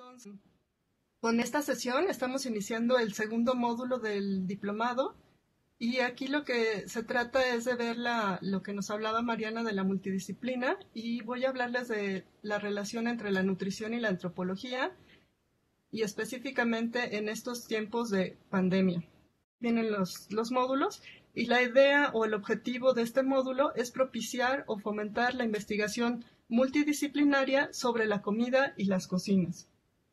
Entonces, con esta sesión estamos iniciando el segundo módulo del diplomado y aquí lo que se trata es de ver lo que nos hablaba Mariana de la multidisciplina y voy a hablarles de la relación entre la nutrición y la antropología y específicamente en estos tiempos de pandemia. Vienen los módulos y la idea o el objetivo de este módulo es propiciar o fomentar la investigación multidisciplinaria sobre la comida y las cocinas.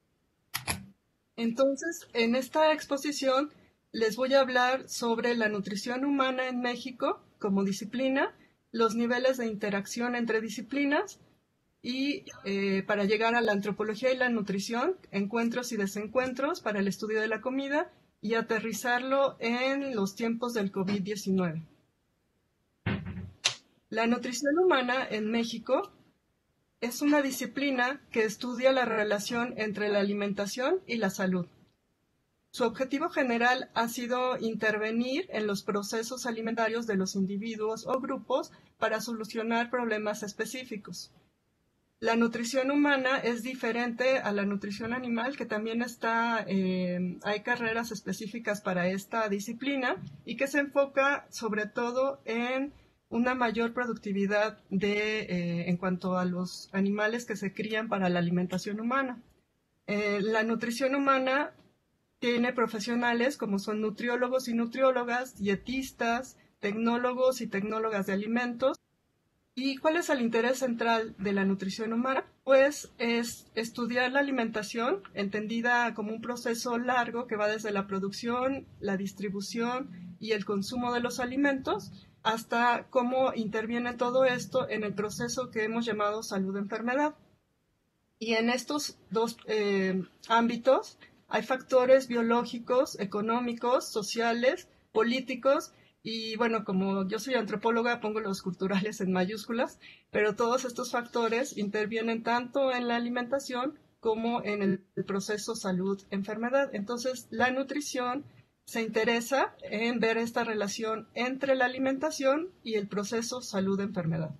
Entonces, en esta exposición les voy a hablar sobre la nutrición humana en México como disciplina, los niveles de interacción entre disciplinas y para llegar a la antropología y la nutrición, encuentros y desencuentros para el estudio de la comida y aterrizarlo en los tiempos del COVID-19. La nutrición humana en México es una disciplina que estudia la relación entre la alimentación y la salud. Su objetivo general ha sido intervenir en los procesos alimentarios de los individuos o grupos para solucionar problemas específicos. La nutrición humana es diferente a la nutrición animal, que también hay carreras específicas para esta disciplina y que se enfoca sobre todo en una mayor productividad en cuanto a los animales que se crían para la alimentación humana. La nutrición humana tiene profesionales como son nutriólogos y nutriólogas, dietistas, tecnólogos y tecnólogas de alimentos. ¿Y cuál es el interés central de la nutrición humana? Pues es estudiar la alimentación, entendida como un proceso largo que va desde la producción, la distribución y el consumo de los alimentos, hasta cómo interviene todo esto en el proceso que hemos llamado salud-enfermedad. Y en estos dos ámbitos hay factores biológicos, económicos, sociales, políticos, y bueno, como yo soy antropóloga, pongo los culturales en mayúsculas, pero todos estos factores intervienen tanto en la alimentación como en el proceso salud-enfermedad. Entonces, la nutrición se interesa en ver esta relación entre la alimentación y el proceso salud-enfermedad.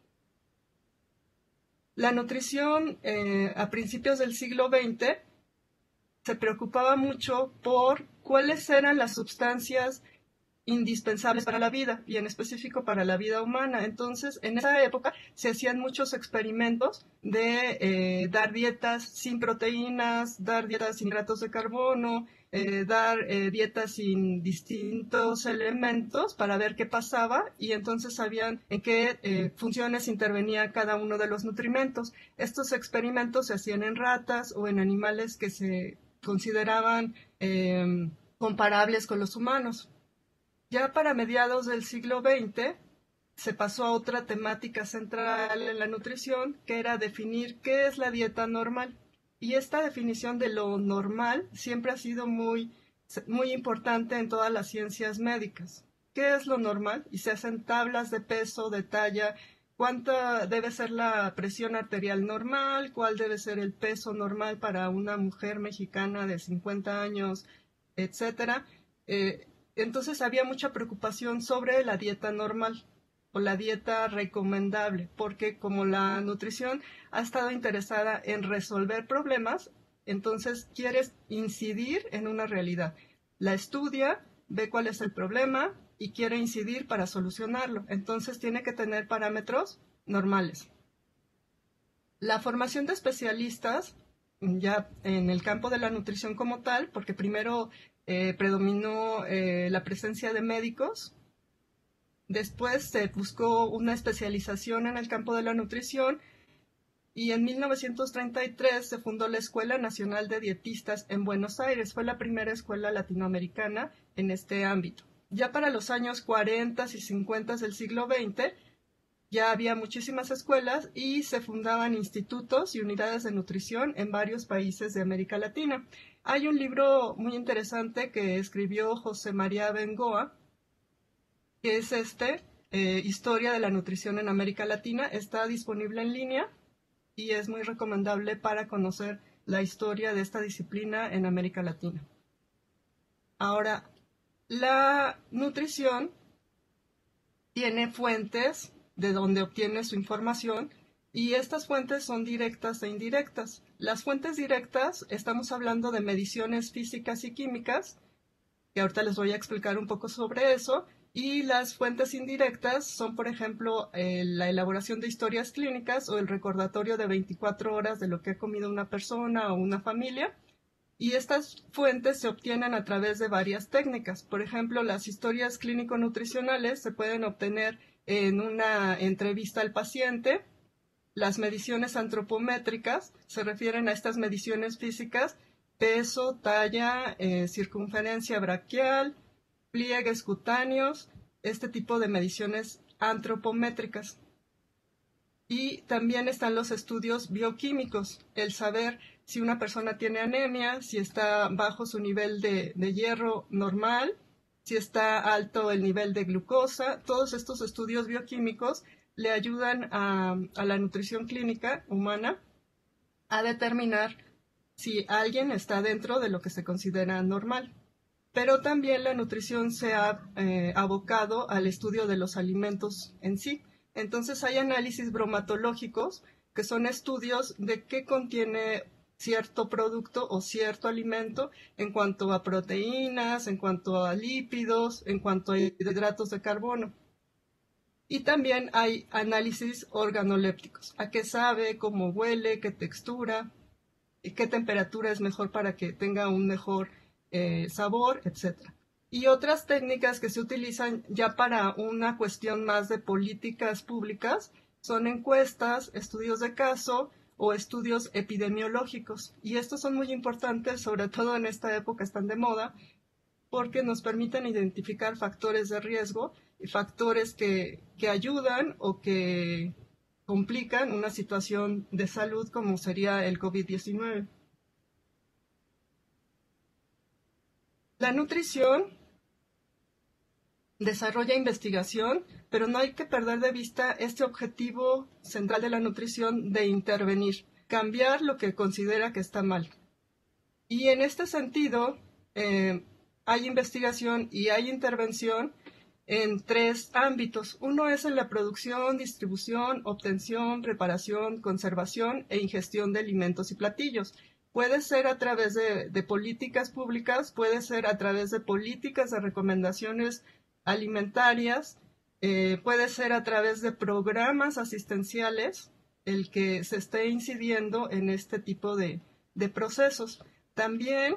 La nutrición a principios del siglo XX se preocupaba mucho por cuáles eran las sustancias indispensables para la vida y en específico para la vida humana. Entonces, en esa época se hacían muchos experimentos de dar dietas sin proteínas, dar dietas sin hidratos de carbono, dar dietas sin distintos elementos para ver qué pasaba y entonces sabían en qué funciones intervenía cada uno de los nutrimentos. Estos experimentos se hacían en ratas o en animales que se consideraban comparables con los humanos. Ya para mediados del siglo XX se pasó a otra temática central en la nutrición, que era definir qué es la dieta normal. Y esta definición de lo normal siempre ha sido muy importante en todas las ciencias médicas. ¿Qué es lo normal? Y se hacen tablas de peso, de talla, cuánta debe ser la presión arterial normal, cuál debe ser el peso normal para una mujer mexicana de 50 años, etcétera. Entonces había mucha preocupación sobre la dieta normal o la dieta recomendable, porque como la nutrición ha estado interesada en resolver problemas, entonces quieres incidir en una realidad. La estudia, ve cuál es el problema y quiere incidir para solucionarlo. Entonces tiene que tener parámetros normales. La formación de especialistas, ya en el campo de la nutrición como tal, porque primero predominó la presencia de médicos. Después se buscó una especialización en el campo de la nutrición y en 1933 se fundó la Escuela Nacional de Dietistas en Buenos Aires. Fue la primera escuela latinoamericana en este ámbito. Ya para los años 40 y 50 del siglo XX ya había muchísimas escuelas y se fundaban institutos y unidades de nutrición en varios países de América Latina. Hay un libro muy interesante que escribió José María Bengoa, que es Historia de la Nutrición en América Latina. Está disponible en línea y es muy recomendable para conocer la historia de esta disciplina en América Latina. Ahora, la nutrición tiene fuentes de donde obtiene su información Y estas fuentes son directas e indirectas. Las fuentes directas, estamos hablando de mediciones físicas y químicas, que ahorita les voy a explicar un poco sobre eso. Y las fuentes indirectas son, por ejemplo, la elaboración de historias clínicas o el recordatorio de 24 horas de lo que ha comido una persona o una familia. Y estas fuentes se obtienen a través de varias técnicas. Por ejemplo, las historias clínico-nutricionales se pueden obtener en una entrevista al paciente. Las mediciones antropométricas se refieren a estas mediciones físicas: peso, talla, circunferencia braquial, pliegues cutáneos, este tipo de mediciones antropométricas. Y también están los estudios bioquímicos, el saber si una persona tiene anemia, si está bajo su nivel de hierro normal, si está alto el nivel de glucosa. Todos estos estudios bioquímicos le ayudan a la nutrición clínica humana a determinar si alguien está dentro de lo que se considera normal. Pero también la nutrición se ha abocado al estudio de los alimentos en sí. Entonces hay análisis bromatológicos, que son estudios de qué contiene cierto producto o cierto alimento en cuanto a proteínas, en cuanto a lípidos, en cuanto a hidratos de carbono. Y también hay análisis organolépticos: a qué sabe, cómo huele, qué textura, qué temperatura es mejor para que tenga un mejor sabor, etc. Y otras técnicas que se utilizan ya para una cuestión más de políticas públicas son encuestas, estudios de caso o estudios epidemiológicos. Y estos son muy importantes, sobre todo en esta época están de moda, porque nos permiten identificar factores de riesgo y factores que ayudan o que complican una situación de salud como sería el COVID-19. La nutrición desarrolla investigación, pero no hay que perder de vista este objetivo central de la nutrición de intervenir, cambiar lo que considera que está mal. Y en este sentido, hay investigación y hay intervención en tres ámbitos. Uno es en la producción, distribución, obtención, preparación, conservación e ingestión de alimentos y platillos. Puede ser a través de políticas públicas, puede ser a través de políticas de recomendaciones alimentarias, puede ser a través de programas asistenciales el que se esté incidiendo en este tipo de procesos. También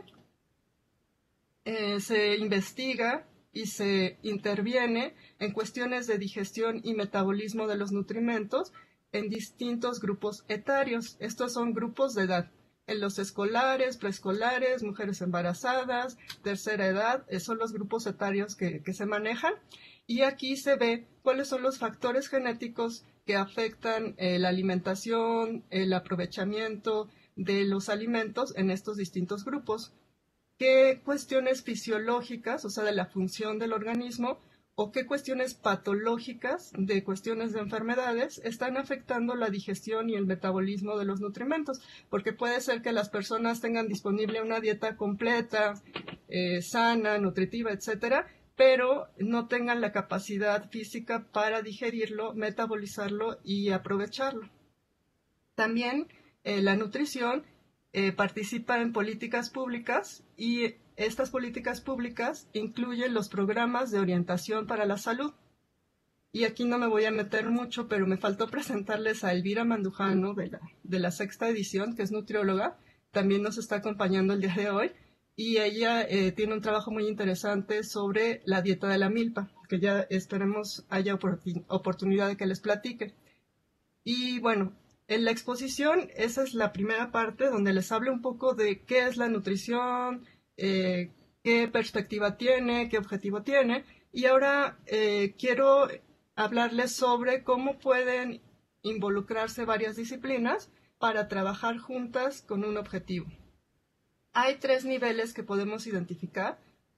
se investiga y se interviene en cuestiones de digestión y metabolismo de los nutrimentos en distintos grupos etarios. Estos son grupos de edad. En los escolares, preescolares, mujeres embarazadas, tercera edad, son los grupos etarios que se manejan. Y aquí se ve cuáles son los factores genéticos que afectan la alimentación, el aprovechamiento de los alimentos en estos distintos grupos. Qué cuestiones fisiológicas, o sea, de la función del organismo, o qué cuestiones patológicas, de cuestiones de enfermedades, están afectando la digestión y el metabolismo de los nutrimentos. Porque puede ser que las personas tengan disponible una dieta completa, sana, nutritiva, etcétera, pero no tengan la capacidad física para digerirlo, metabolizarlo y aprovecharlo. También la nutrición participa en políticas públicas, y estas políticas públicas incluyen los programas de orientación para la salud. Y aquí no me voy a meter mucho, pero me faltó presentarles a Elvira Mandujano de la sexta edición, que es nutrióloga. También nos está acompañando el día de hoy. Y ella tiene un trabajo muy interesante sobre la dieta de la milpa, que ya esperemos haya oportunidad de que les platique. Y bueno, en la exposición, esa es la primera parte donde les hablo un poco de qué es la nutrición, qué perspectiva tiene, qué objetivo tiene. Y ahora quiero hablarles sobre cómo pueden involucrarse varias disciplinas para trabajar juntas con un objetivo. Hay tres niveles que podemos identificar.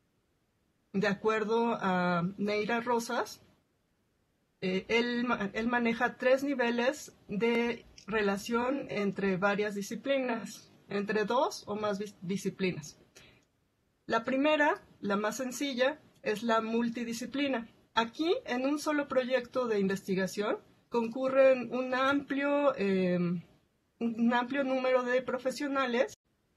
De acuerdo a Neira Rosas, él maneja tres niveles de relación entre varias disciplinas, entre dos o más disciplinas. La primera, la más sencilla, es la multidisciplina. Aquí, en un solo proyecto de investigación, concurren un amplio número de profesionales.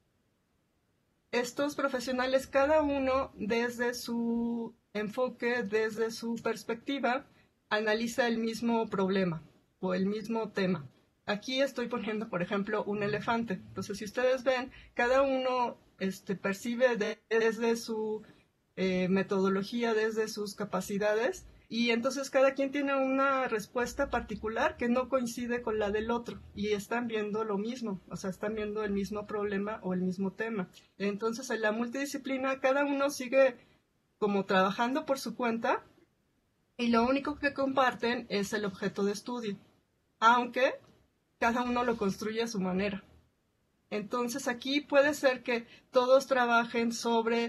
Estos profesionales, cada uno desde su enfoque, desde su perspectiva, analiza el mismo problema o el mismo tema. Aquí estoy poniendo, por ejemplo, un elefante. Entonces, si ustedes ven, cada uno percibe desde su metodología, desde sus capacidades, y entonces cada quien tiene una respuesta particular que no coincide con la del otro y están viendo lo mismo, o sea, están viendo el mismo problema o el mismo tema. Entonces, en la multidisciplina cada uno sigue como trabajando por su cuenta y lo único que comparten es el objeto de estudio, aunque cada uno lo construye a su manera. Entonces aquí puede ser que todos trabajen sobre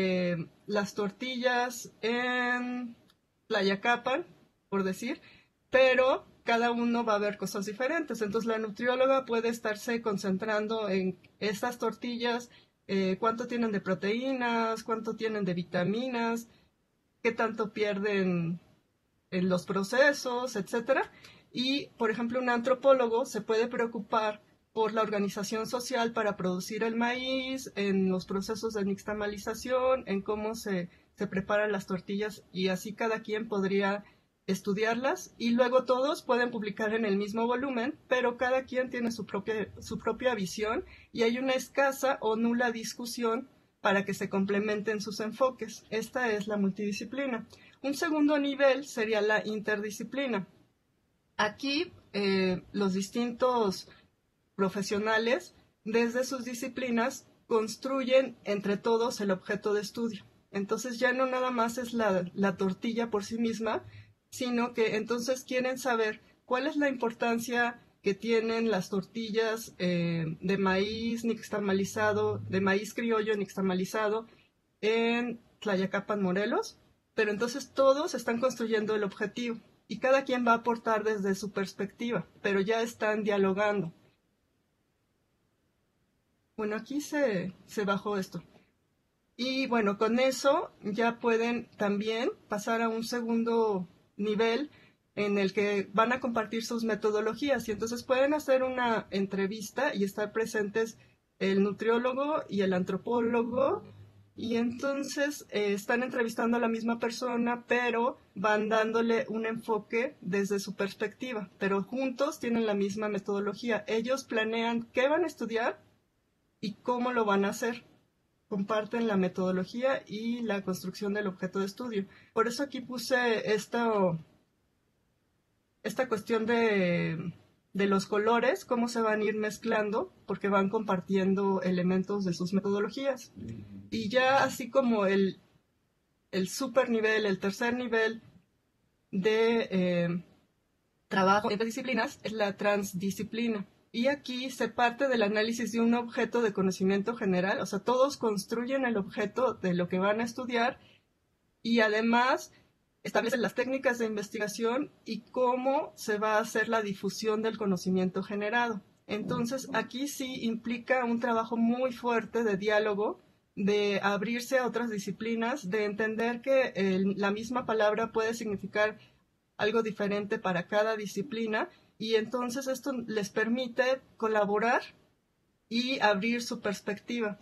las tortillas en Tlayacapan, por decir, pero cada uno va a ver cosas diferentes. Entonces la nutrióloga puede estarse concentrando en estas tortillas, cuánto tienen de proteínas, cuánto tienen de vitaminas, qué tanto pierden en los procesos, etcétera. Y, por ejemplo, un antropólogo se puede preocupar por la organización social para producir el maíz, en los procesos de nixtamalización, en cómo se preparan las tortillas, y así cada quien podría estudiarlas y luego todos pueden publicar en el mismo volumen, pero cada quien tiene su propia visión y hay una escasa o nula discusión para que se complementen sus enfoques. Esta es la multidisciplina. Un segundo nivel sería la interdisciplina. Aquí los distintos profesionales, desde sus disciplinas, construyen entre todos el objeto de estudio. Entonces ya no nada más es la tortilla por sí misma, sino que entonces quieren saber cuál es la importancia que tienen las tortillas de maíz nixtamalizado, de maíz criollo nixtamalizado en Tlayacapan, Morelos, pero entonces todos están construyendo el objetivo y cada quien va a aportar desde su perspectiva, pero ya están dialogando. Bueno, aquí se bajó esto. Y bueno, con eso ya pueden también pasar a un segundo nivel en el que van a compartir sus metodologías y entonces pueden hacer una entrevista y estar presentes el nutriólogo y el antropólogo y entonces están entrevistando a la misma persona, pero van dándole un enfoque desde su perspectiva, pero juntos tienen la misma metodología. Ellos planean qué van a estudiar y cómo lo van a hacer. Comparten la metodología y la construcción del objeto de estudio. Por eso aquí puse esta cuestión de los colores, cómo se van a ir mezclando, porque van compartiendo elementos de sus metodologías. Y ya así como el super nivel, el tercer nivel de trabajo entre disciplinas es la transdisciplina. Y aquí se parte del análisis de un objeto de conocimiento general, o sea, todos construyen el objeto de lo que van a estudiar y además establecen las técnicas de investigación y cómo se va a hacer la difusión del conocimiento generado. Entonces, aquí sí implica un trabajo muy fuerte de diálogo, de abrirse a otras disciplinas, de entender que la misma palabra puede significar algo diferente para cada disciplina y entonces esto les permite colaborar y abrir su perspectiva.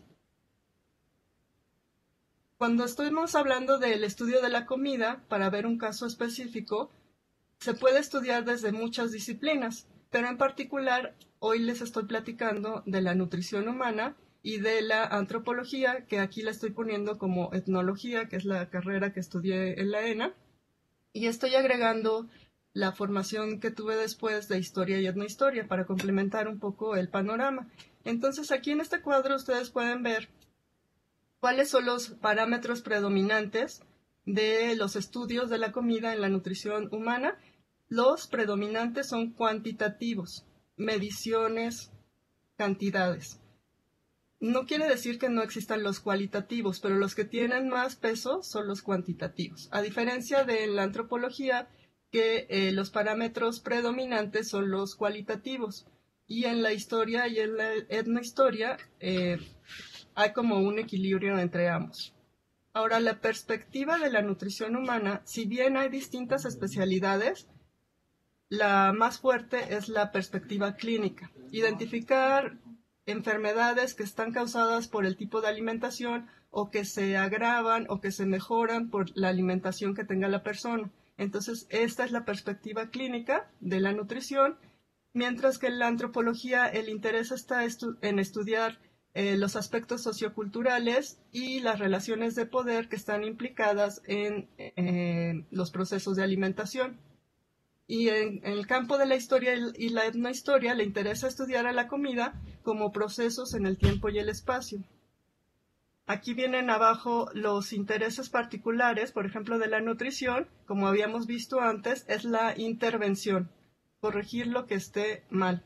Cuando estamos hablando del estudio de la comida, para ver un caso específico, se puede estudiar desde muchas disciplinas, pero en particular hoy les estoy platicando de la nutrición humana y de la antropología, que aquí la estoy poniendo como etnología, que es la carrera que estudié en la ENA, y estoy agregando la formación que tuve después de historia y etnohistoria para complementar un poco el panorama. Entonces aquí en este cuadro ustedes pueden ver cuáles son los parámetros predominantes de los estudios de la comida en la nutrición humana. Los predominantes son cuantitativos, mediciones, cantidades. No quiere decir que no existan los cualitativos, pero los que tienen más peso son los cuantitativos. A diferencia de la antropología, que los parámetros predominantes son los cualitativos. Y en la historia y en la etnohistoria hay como un equilibrio entre ambos. Ahora, la perspectiva de la nutrición humana, si bien hay distintas especialidades, la más fuerte es la perspectiva clínica. Identificar enfermedades que están causadas por el tipo de alimentación o que se agravan o que se mejoran por la alimentación que tenga la persona. Entonces, esta es la perspectiva clínica de la nutrición, mientras que en la antropología el interés está en estudiar los aspectos socioculturales y las relaciones de poder que están implicadas en los procesos de alimentación. Y en el campo de la historia y la etnohistoria le interesa estudiar a la comida como procesos en el tiempo y el espacio. Aquí vienen abajo los intereses particulares, por ejemplo, de la nutrición, como habíamos visto antes, es la intervención, corregir lo que esté mal.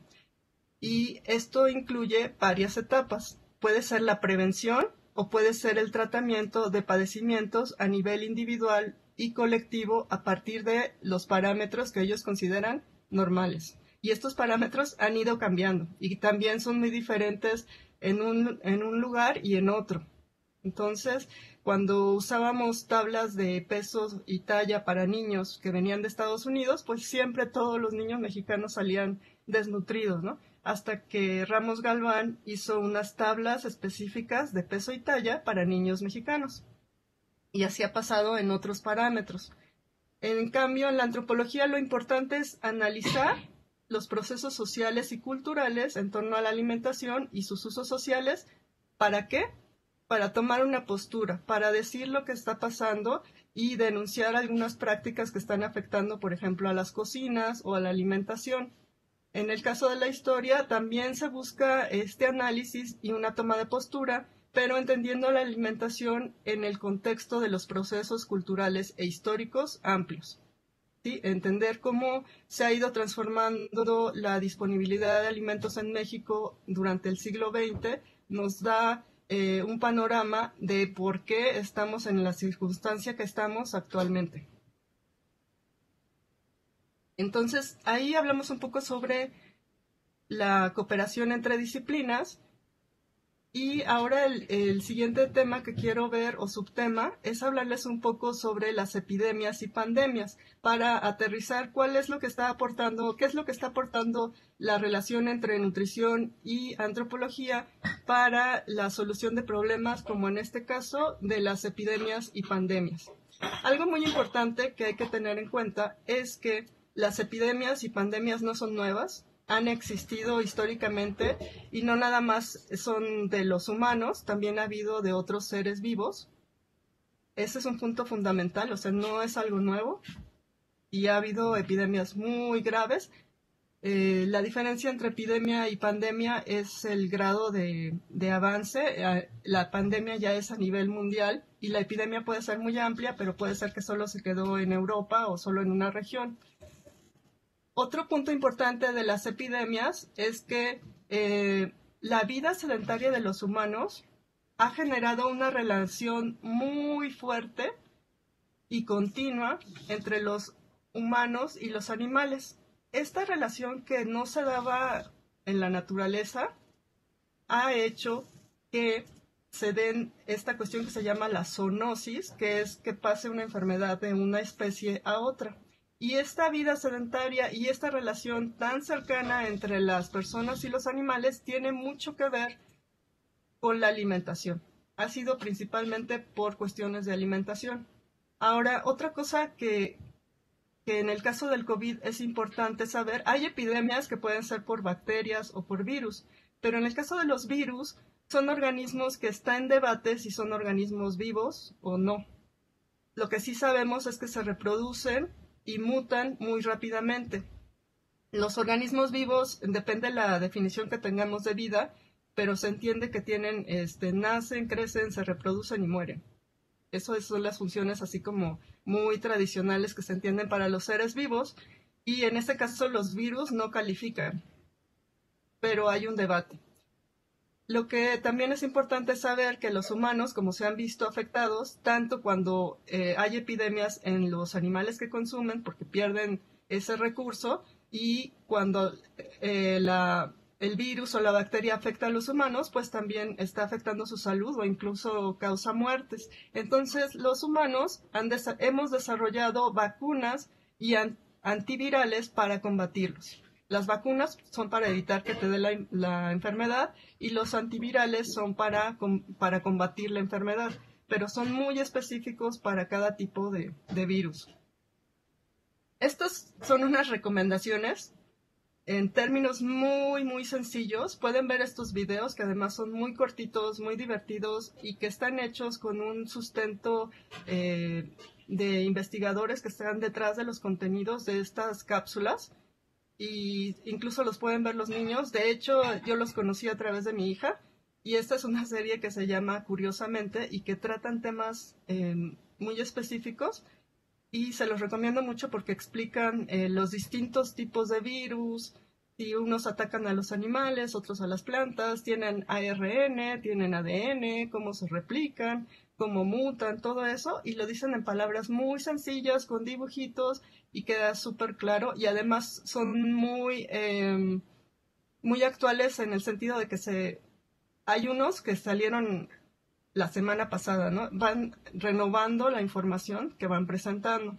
Y esto incluye varias etapas. Puede ser la prevención o puede ser el tratamiento de padecimientos a nivel individual y colectivo a partir de los parámetros que ellos consideran normales. Y estos parámetros han ido cambiando y también son muy diferentes en un lugar y en otro. Entonces, cuando usábamos tablas de pesos y talla para niños que venían de Estados Unidos, pues siempre todos los niños mexicanos salían desnutridos, ¿no? Hasta que Ramos Galván hizo unas tablas específicas de peso y talla para niños mexicanos. Y así ha pasado en otros parámetros. En cambio, en la antropología lo importante es analizar los procesos sociales y culturales en torno a la alimentación y sus usos sociales. ¿Para qué? Para tomar una postura, para decir lo que está pasando y denunciar algunas prácticas que están afectando, por ejemplo, a las cocinas o a la alimentación. En el caso de la historia, también se busca este análisis y una toma de postura, pero entendiendo la alimentación en el contexto de los procesos culturales e históricos amplios. ¿Sí? Entender cómo se ha ido transformando la disponibilidad de alimentos en México durante el siglo XX nos da un panorama de por qué estamos en la circunstancia que estamos actualmente. Entonces, ahí hablamos un poco sobre la cooperación entre disciplinas y ahora el siguiente tema que quiero ver o subtema es hablarles un poco sobre las epidemias y pandemias para aterrizar cuál es lo que está aportando, qué es lo que está aportando la relación entre nutrición y antropología para la solución de problemas como en este caso de las epidemias y pandemias. Algo muy importante que hay que tener en cuenta es que las epidemias y pandemias no son nuevas, han existido históricamente y no nada más son de los humanos, también ha habido de otros seres vivos. Ese es un punto fundamental, o sea, no es algo nuevo y ha habido epidemias muy graves. La diferencia entre epidemia y pandemia es el grado de avance. La pandemia ya es a nivel mundial y la epidemia puede ser muy amplia, pero puede ser que solo se quedó en Europa o solo en una región. Otro punto importante de las epidemias es que la vida sedentaria de los humanos ha generado una relación muy fuerte y continua entre los humanos y los animales. Esta relación que no se daba en la naturaleza ha hecho que se den esta cuestión que se llama la zoonosis, que es que pase una enfermedad de una especie a otra. Y esta vida sedentaria y esta relación tan cercana entre las personas y los animales tiene mucho que ver con la alimentación. Ha sido principalmente por cuestiones de alimentación. Ahora, otra cosa que en el caso del COVID es importante saber, hay epidemias que pueden ser por bacterias o por virus, pero en el caso de los virus son organismos que están en debate si son organismos vivos o no. Lo que sí sabemos es que se reproducen y mutan muy rápidamente. Los organismos vivos, depende de la definición que tengamos de vida, pero se entiende que tienen, nacen, crecen, se reproducen y mueren. Eso son las funciones así como muy tradicionales que se entienden para los seres vivos y en este caso los virus no califican, pero hay un debate. Lo que también es importante saber que los humanos, como se han visto afectados, tanto cuando hay epidemias en los animales que consumen porque pierden ese recurso y cuando el virus o la bacteria afecta a los humanos, pues también está afectando su salud o incluso causa muertes. Entonces, los humanos hemos desarrollado vacunas y antivirales para combatirlos. Las vacunas son para evitar que te dé la enfermedad y los antivirales son para combatir la enfermedad, pero son muy específicos para cada tipo de virus. Estas son unas recomendaciones en términos muy, muy sencillos. Pueden ver estos videos que además son muy cortitos, muy divertidos y que están hechos con un sustento de investigadores que están detrás de los contenidos de estas cápsulas. Y incluso los pueden ver los niños. De hecho, yo los conocí a través de mi hija. Y esta es una serie que se llama Curiosamente y que tratan temas muy específicos. Y se los recomiendo mucho porque explican los distintos tipos de virus, si unos atacan a los animales, otros a las plantas, tienen ARN, tienen ADN, cómo se replican, cómo mutan, todo eso, y lo dicen en palabras muy sencillas, con dibujitos, y queda súper claro, y además son muy, muy actuales en el sentido de que hay unos que salieron la semana pasada, ¿no? Van renovando la información que van presentando.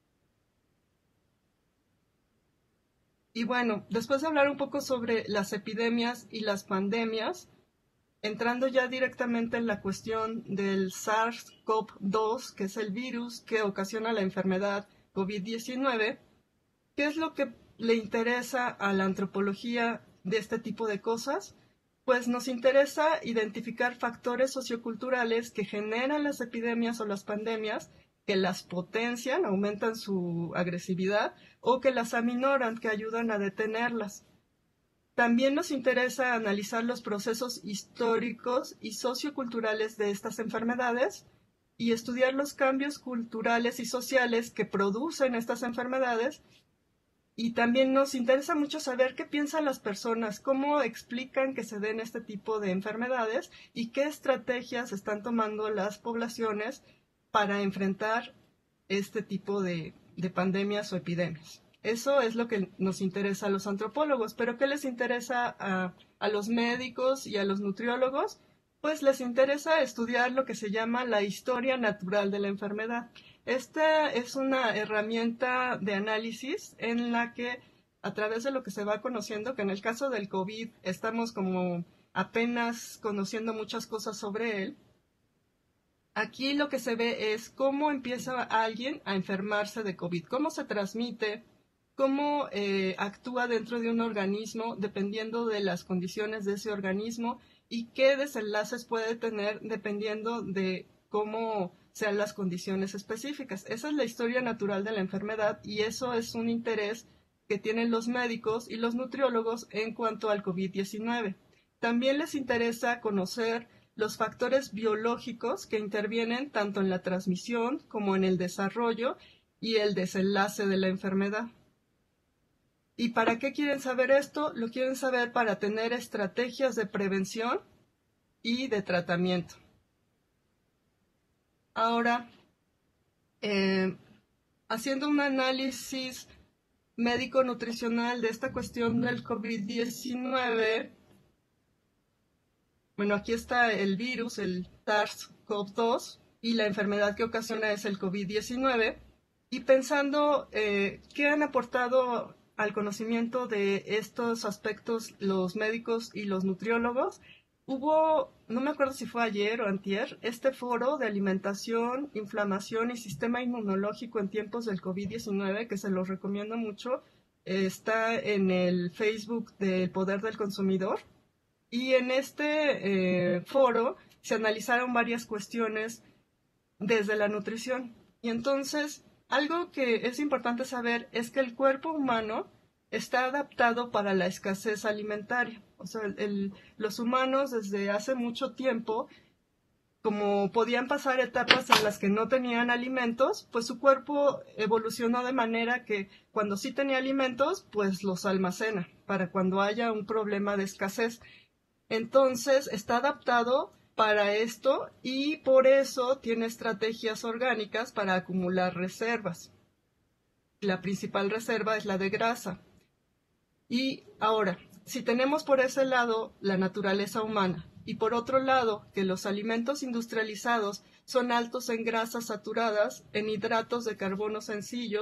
Y bueno, después de hablar un poco sobre las epidemias y las pandemias, entrando ya directamente en la cuestión del SARS-CoV-2, que es el virus que ocasiona la enfermedad COVID-19, ¿qué es lo que le interesa a la antropología de este tipo de cosas? Pues nos interesa identificar factores socioculturales que generan las epidemias o las pandemias, que las potencian, aumentan su agresividad, o que las aminoran, que ayudan a detenerlas. También nos interesa analizar los procesos históricos y socioculturales de estas enfermedades y estudiar los cambios culturales y sociales que producen estas enfermedades. Y también nos interesa mucho saber qué piensan las personas, cómo explican que se den este tipo de enfermedades y qué estrategias están tomando las poblaciones para enfrentar este tipo de pandemias o epidemias. Eso es lo que nos interesa a los antropólogos, pero ¿qué les interesa a los médicos y a los nutriólogos? Pues les interesa estudiar lo que se llama la historia natural de la enfermedad. Esta es una herramienta de análisis en la que, a través de lo que se va conociendo, que en el caso del COVID estamos como apenas conociendo muchas cosas sobre él, aquí lo que se ve es cómo empieza alguien a enfermarse de COVID, cómo se transmite, cómo actúa dentro de un organismo dependiendo de las condiciones de ese organismo y qué desenlaces puede tener dependiendo de cómo sean las condiciones específicas. Esa es la historia natural de la enfermedad y eso es un interés que tienen los médicos y los nutriólogos en cuanto al COVID-19. También les interesa conocer los factores biológicos que intervienen tanto en la transmisión como en el desarrollo y el desenlace de la enfermedad. ¿Y para qué quieren saber esto? Lo quieren saber para tener estrategias de prevención y de tratamiento. Ahora, haciendo un análisis médico-nutricional de esta cuestión del COVID-19, bueno, aquí está el virus, el SARS-CoV-2, y la enfermedad que ocasiona es el COVID-19, y pensando qué han aportado al conocimiento de estos aspectos los médicos y los nutriólogos. Hubo, no me acuerdo si fue ayer o antier, este foro de alimentación, inflamación y sistema inmunológico en tiempos del COVID-19, que se los recomiendo mucho. Está en el Facebook del Poder del Consumidor. Y en este foro se analizaron varias cuestiones desde la nutrición. Y entonces, algo que es importante saber es que el cuerpo humano está adaptado para la escasez alimentaria. O sea, los humanos desde hace mucho tiempo, como podían pasar etapas en las que no tenían alimentos, pues su cuerpo evolucionó de manera que cuando sí tenía alimentos, pues los almacena para cuando haya un problema de escasez. Entonces, está adaptado para esto y por eso tiene estrategias orgánicas para acumular reservas. La principal reserva es la de grasa. Y ahora, si tenemos por ese lado la naturaleza humana y por otro lado que los alimentos industrializados son altos en grasas saturadas, en hidratos de carbono sencillos,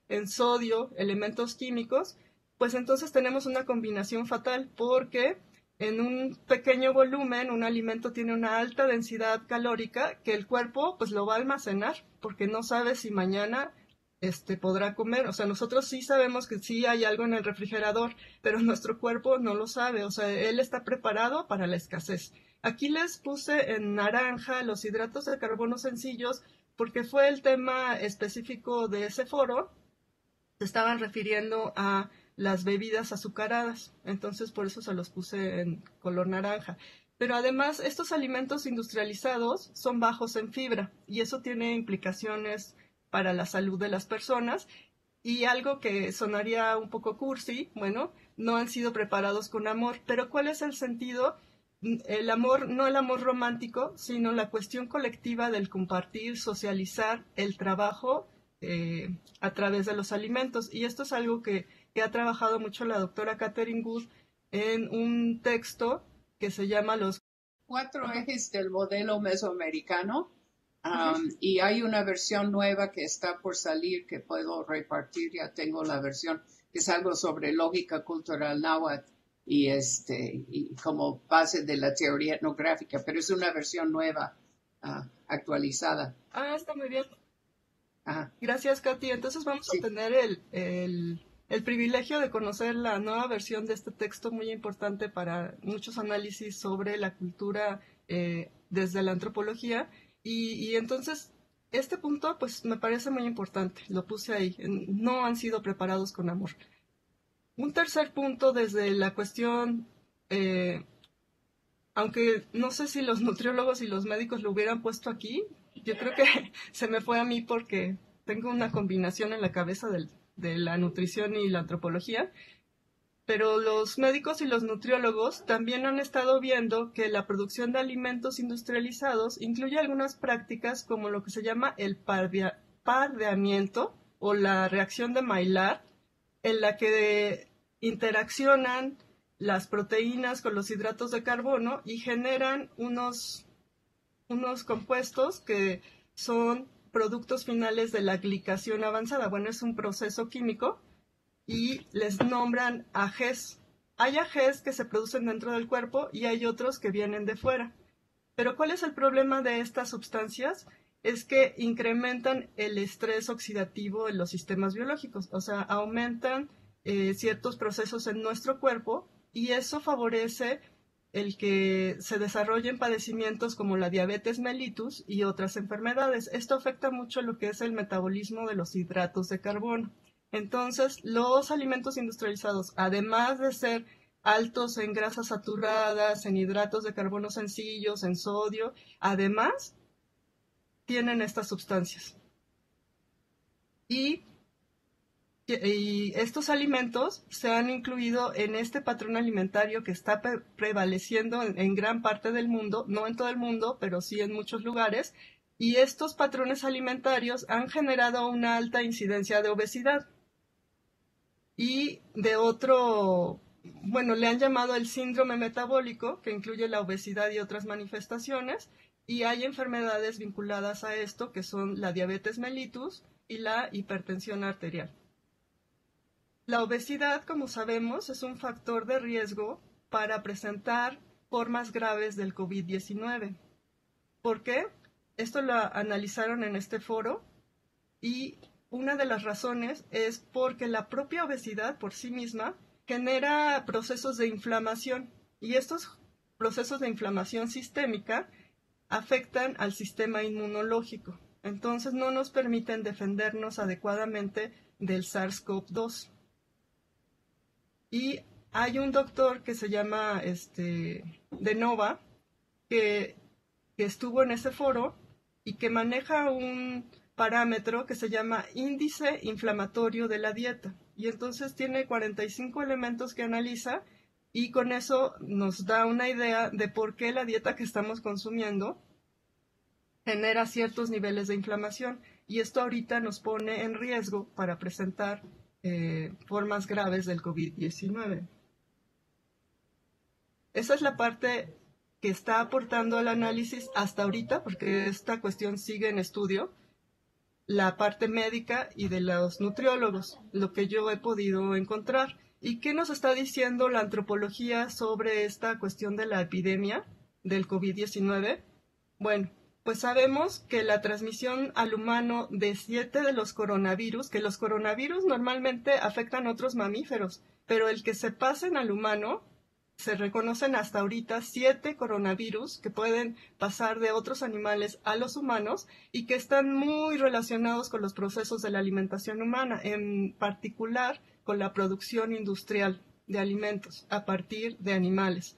en sodio, elementos químicos, pues entonces tenemos una combinación fatal porque en un pequeño volumen un alimento tiene una alta densidad calórica que el cuerpo pues lo va a almacenar porque no sabe si mañana podrá comer. O sea, nosotros sí sabemos que sí hay algo en el refrigerador, pero nuestro cuerpo no lo sabe. O sea, él está preparado para la escasez. Aquí les puse en naranja los hidratos de carbono sencillos porque fue el tema específico de ese foro. Se estaban refiriendo a las bebidas azucaradas, entonces por eso se los puse en color naranja. Pero además estos alimentos industrializados son bajos en fibra y eso tiene implicaciones para la salud de las personas y algo que sonaría un poco cursi, bueno, no han sido preparados con amor, pero ¿cuál es el sentido? El amor, no el amor romántico, sino la cuestión colectiva del compartir, socializar, el trabajo a través de los alimentos. Y esto es algo que ha trabajado mucho la doctora Catherine Good en un texto que se llama Los 4 ejes del modelo mesoamericano. Y hay una versión nueva que está por salir que puedo repartir, ya tengo la versión, que es algo sobre lógica cultural náhuatl y como base de la teoría etnográfica, pero es una versión nueva, actualizada. Está muy bien. Ajá. Gracias, Katy. Entonces vamos a Sí. tener el privilegio de conocer la nueva versión de este texto muy importante para muchos análisis sobre la cultura desde la antropología. Y entonces, este punto, pues me parece muy importante. Lo puse ahí. No han sido preparados con amor. Un tercer punto desde la cuestión, aunque no sé si los nutriólogos y los médicos lo hubieran puesto aquí, yo creo que se me fue a mí porque tengo una combinación en la cabeza de la nutrición y la antropología, pero los médicos y los nutriólogos también han estado viendo que la producción de alimentos industrializados incluye algunas prácticas como lo que se llama el pardeamiento o la reacción de Maillard, en la que interaccionan las proteínas con los hidratos de carbono y generan unos compuestos que son productos finales de la glicación avanzada. Bueno, es un proceso químico y les nombran AGEs. Hay AGEs que se producen dentro del cuerpo y hay otros que vienen de fuera. Pero ¿cuál es el problema de estas sustancias? Es que incrementan el estrés oxidativo en los sistemas biológicos, o sea, aumentan ciertos procesos en nuestro cuerpo y eso favorece el que se desarrollen padecimientos como la diabetes mellitus y otras enfermedades. Esto afecta mucho lo que es el metabolismo de los hidratos de carbono. Entonces, los alimentos industrializados, además de ser altos en grasas saturadas, en hidratos de carbono sencillos, en sodio, además tienen estas sustancias. Y estos alimentos se han incluido en este patrón alimentario que está prevaleciendo en gran parte del mundo, no en todo el mundo, pero sí en muchos lugares, y estos patrones alimentarios han generado una alta incidencia de obesidad. Y de otro, bueno, le han llamado el síndrome metabólico, que incluye la obesidad y otras manifestaciones, y hay enfermedades vinculadas a esto, que son la diabetes mellitus y la hipertensión arterial. La obesidad, como sabemos, es un factor de riesgo para presentar formas graves del COVID-19. ¿Por qué? Esto lo analizaron en este foro y una de las razones es porque la propia obesidad por sí misma genera procesos de inflamación y estos procesos de inflamación sistémica afectan al sistema inmunológico. Entonces no nos permiten defendernos adecuadamente del SARS-CoV-2. Y hay un doctor que se llama De Nova que estuvo en ese foro y que maneja un parámetro que se llama índice inflamatorio de la dieta. Y entonces tiene 45 elementos que analiza y con eso nos da una idea de por qué la dieta que estamos consumiendo genera ciertos niveles de inflamación. Y esto ahorita nos pone en riesgo para presentar formas graves del COVID-19. Esa es la parte que está aportando al análisis hasta ahorita, porque esta cuestión sigue en estudio. la parte médica y de los nutriólogos, lo que yo he podido encontrar. ¿Y qué nos está diciendo la antropología sobre esta cuestión de la epidemia del COVID-19? Bueno, pues sabemos que la transmisión al humano de 7 de los coronavirus, que los coronavirus normalmente afectan a otros mamíferos, pero el que se pasen al humano, se reconocen hasta ahorita 7 coronavirus que pueden pasar de otros animales a los humanos y que están muy relacionados con los procesos de la alimentación humana, en particular con la producción industrial de alimentos a partir de animales.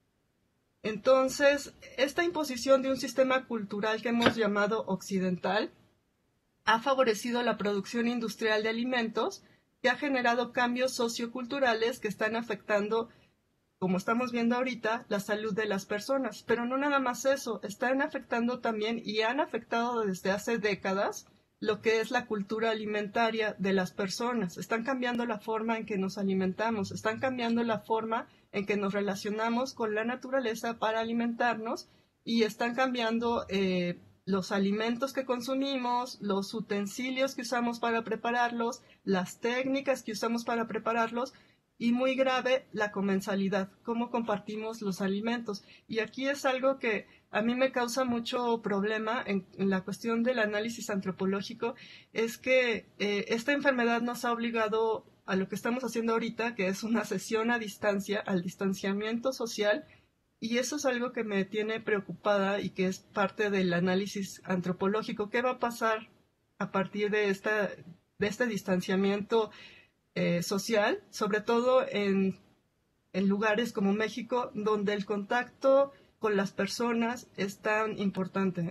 Entonces, esta imposición de un sistema cultural que hemos llamado occidental ha favorecido la producción industrial de alimentos que ha generado cambios socioculturales que están afectando, como estamos viendo ahorita, la salud de las personas. Pero no nada más eso, están afectando también y han afectado desde hace décadas lo que es la cultura alimentaria de las personas. Están cambiando la forma en que nos alimentamos, están cambiando la forma en que nos relacionamos con la naturaleza para alimentarnos y están cambiando los alimentos que consumimos, los utensilios que usamos para prepararlos, las técnicas que usamos para prepararlos y muy grave la comensalidad, cómo compartimos los alimentos. Y aquí es algo que a mí me causa mucho problema en la cuestión del análisis antropológico, es que esta enfermedad nos ha obligado a lo que estamos haciendo ahorita, que es una sesión a distancia, al distanciamiento social, y eso es algo que me tiene preocupada y que es parte del análisis antropológico. ¿Qué va a pasar a partir de este distanciamiento social, sobre todo en lugares como México, donde el contacto con las personas es tan importante?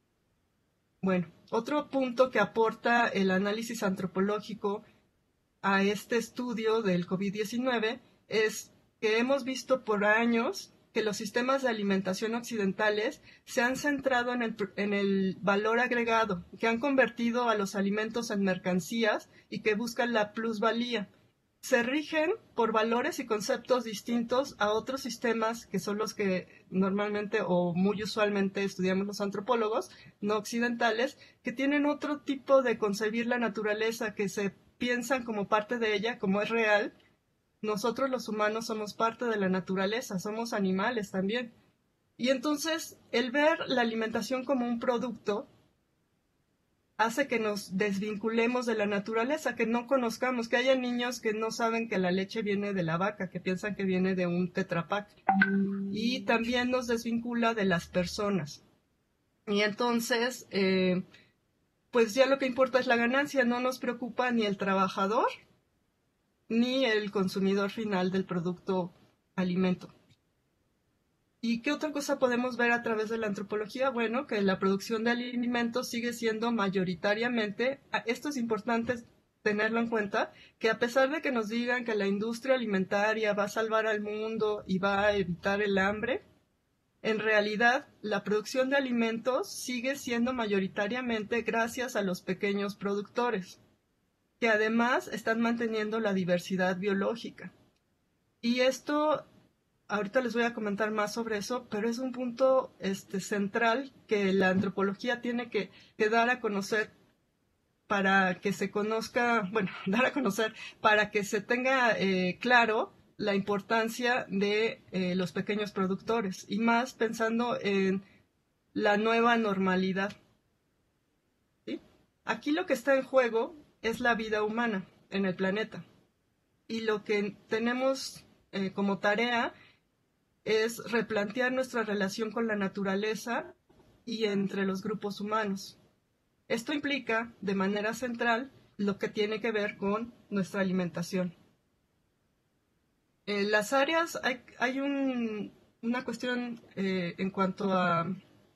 Bueno, otro punto que aporta el análisis antropológico a este estudio del COVID-19 es que hemos visto por años que los sistemas de alimentación occidentales se han centrado en el valor agregado, que han convertido a los alimentos en mercancías y que buscan la plusvalía. Se rigen por valores y conceptos distintos a otros sistemas que son los que normalmente o muy usualmente estudiamos los antropólogos no occidentales, que tienen otro tipo de concebir la naturaleza, que se piensan como parte de ella, como es real. Nosotros los humanos somos parte de la naturaleza, somos animales también. Y entonces el ver la alimentación como un producto hace que nos desvinculemos de la naturaleza, que no conozcamos, que haya niños que no saben que la leche viene de la vaca, que piensan que viene de un Tetra Pak. Y también nos desvincula de las personas. Y entonces, pues ya lo que importa es la ganancia, no nos preocupa ni el trabajador ni el consumidor final del producto alimento. ¿Y qué otra cosa podemos ver a través de la antropología? Bueno, que la producción de alimentos sigue siendo mayoritariamente, esto es importante tenerlo en cuenta, que a pesar de que nos digan que la industria alimentaria va a salvar al mundo y va a evitar el hambre, en realidad la producción de alimentos sigue siendo mayoritariamente gracias a los pequeños productores, que además están manteniendo la diversidad biológica. Y esto, ahorita les voy a comentar más sobre eso, pero es un punto central que la antropología tiene que dar a conocer para que se conozca, bueno, dar a conocer para que se tenga claro la importancia de los pequeños productores y más pensando en la nueva normalidad. ¿Sí? Aquí lo que está en juego es la vida humana en el planeta. Y lo que tenemos como tarea es replantear nuestra relación con la naturaleza y entre los grupos humanos. Esto implica, de manera central, lo que tiene que ver con nuestra alimentación. Las áreas, hay una cuestión en cuanto a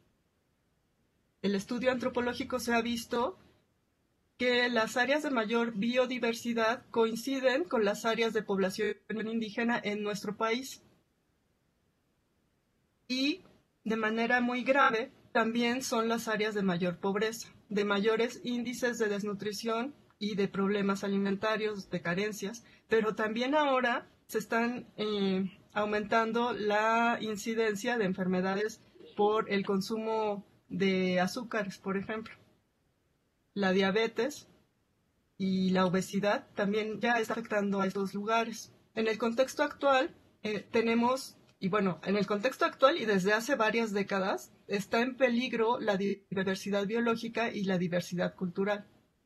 el estudio antropológico, se ha visto que las áreas de mayor biodiversidad coinciden con las áreas de población indígena en nuestro país. Y de manera muy grave también son las áreas de mayor pobreza, de mayores índices de desnutrición y de problemas alimentarios, de carencias, pero también ahora se están aumentando la incidencia de enfermedades por el consumo de azúcares, por ejemplo. la diabetes y la obesidad también ya está afectando a estos lugares. En el contexto actual en el contexto actual y desde hace varias décadas, está en peligro la diversidad biológica y la diversidad cultural.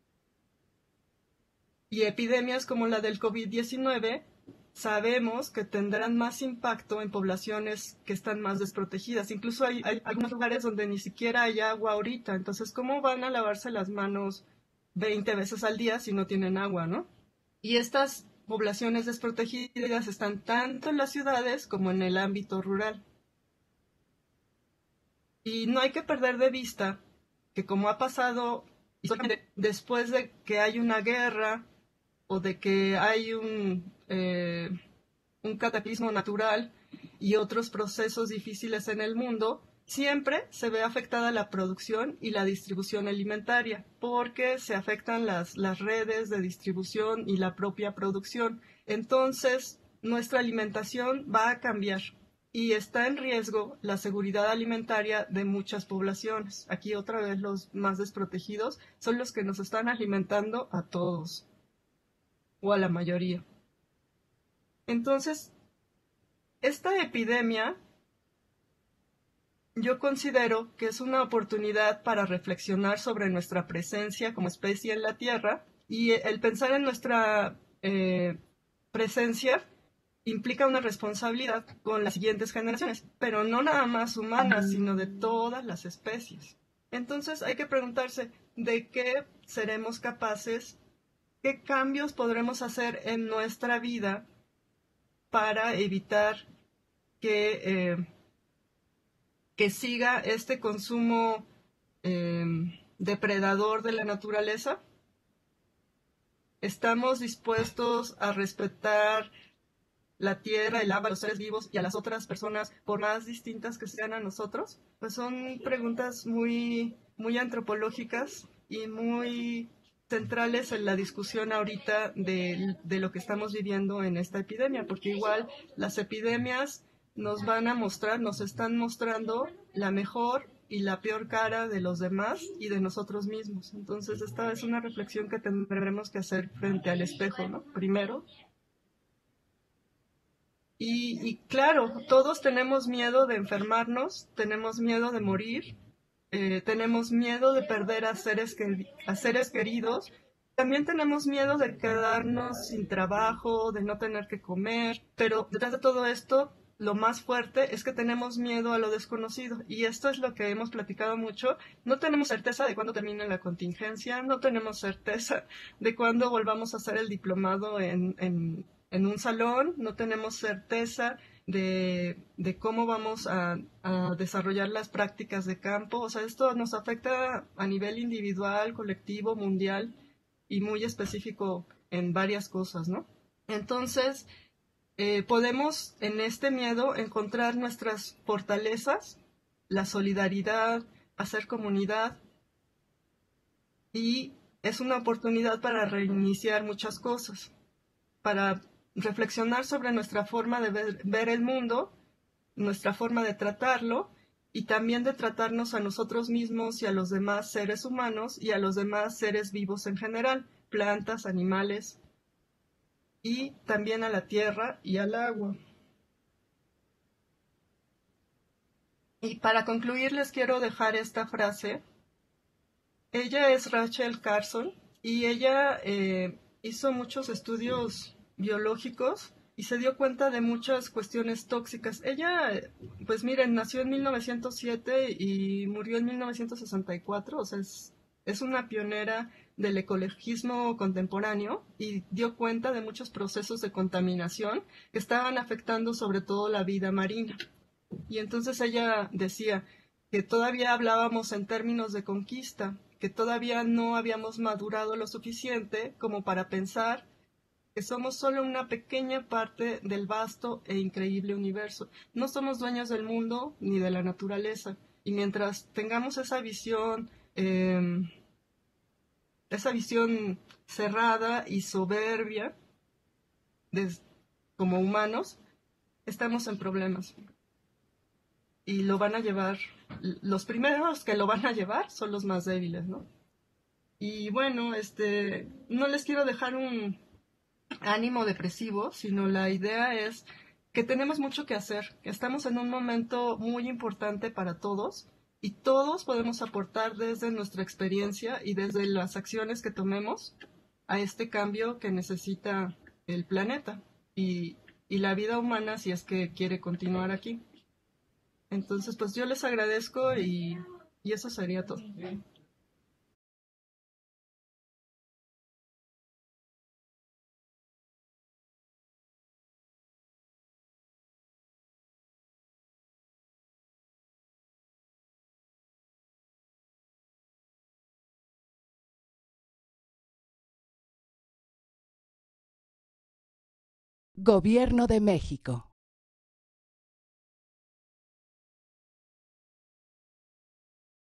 Y epidemias como la del COVID-19 sabemos que tendrán más impacto en poblaciones que están más desprotegidas. Incluso hay algunos lugares donde ni siquiera hay agua ahorita. Entonces, ¿cómo van a lavarse las manos 20 veces al día si no tienen agua, no? Y estas poblaciones desprotegidas están tanto en las ciudades como en el ámbito rural. Y no hay que perder de vista que como ha pasado después de que hay una guerra o de que hay un cataclismo natural y otros procesos difíciles en el mundo, siempre se ve afectada la producción y la distribución alimentaria, porque se afectan las redes de distribución y la propia producción. Entonces, nuestra alimentación va a cambiar y está en riesgo la seguridad alimentaria de muchas poblaciones. Aquí otra vez los más desprotegidos son los que nos están alimentando a todos o a la mayoría. Entonces, esta epidemia yo considero que es una oportunidad para reflexionar sobre nuestra presencia como especie en la Tierra, y el pensar en nuestra presencia implica una responsabilidad con las siguientes generaciones, pero no nada más humanas, sino de todas las especies. Entonces hay que preguntarse de qué seremos capaces, qué cambios podremos hacer en nuestra vida para evitar que siga este consumo depredador de la naturaleza. ¿Estamos dispuestos a respetar la tierra, el agua, los seres vivos y a las otras personas, por más distintas que sean a nosotros? Pues son preguntas muy, muy antropológicas y muy centrales en la discusión ahorita de lo que estamos viviendo en esta epidemia, porque igual las epidemias nos van a mostrar, nos están mostrando la mejor y la peor cara de los demás y de nosotros mismos. Entonces esta es una reflexión que tendremos que hacer frente al espejo, ¿no? Primero. Y claro, todos tenemos miedo de enfermarnos, tenemos miedo de morir, tenemos miedo de perder a seres queridos, también tenemos miedo de quedarnos sin trabajo, de no tener que comer, pero detrás de todo esto, lo más fuerte es que tenemos miedo a lo desconocido, y esto es lo que hemos platicado mucho. No tenemos certeza de cuándo termine la contingencia, no tenemos certeza de cuándo volvamos a hacer el diplomado en un salón, no tenemos certeza de cómo vamos a desarrollar las prácticas de campo. O sea, esto nos afecta a nivel individual, colectivo, mundial y muy específico en varias cosas, ¿no? Entonces, podemos en este miedo encontrar nuestras fortalezas, la solidaridad, hacer comunidad, y es una oportunidad para reiniciar muchas cosas, para reflexionar sobre nuestra forma de ver el mundo, nuestra forma de tratarlo y también de tratarnos a nosotros mismos y a los demás seres humanos y a los demás seres vivos en general, plantas, animales, y también a la tierra y al agua. Y para concluir les quiero dejar esta frase. Ella es Rachel Carson y ella hizo muchos estudios biológicos y se dio cuenta de muchas cuestiones tóxicas. Ella, pues miren, nació en 1907 y murió en 1964, o sea, es una pionera del ecologismo contemporáneo y dio cuenta de muchos procesos de contaminación que estaban afectando sobre todo la vida marina. Y entonces ella decía que todavía hablábamos en términos de conquista, que todavía no habíamos madurado lo suficiente como para pensar que somos solo una pequeña parte del vasto e increíble universo. No somos dueños del mundo ni de la naturaleza. Y mientras tengamos esa visión cerrada y soberbia como humanos, estamos en problemas. Y lo van a llevar, los primeros que lo van a llevar son los más débiles, ¿no? Y bueno, no les quiero dejar un ánimo depresivo, sino la idea es que tenemos mucho que hacer, que estamos en un momento muy importante para todos y todos podemos aportar desde nuestra experiencia y desde las acciones que tomemos a este cambio que necesita el planeta y la vida humana si es que quiere continuar aquí. Entonces, pues yo les agradezco y eso sería todo. Gobierno de México.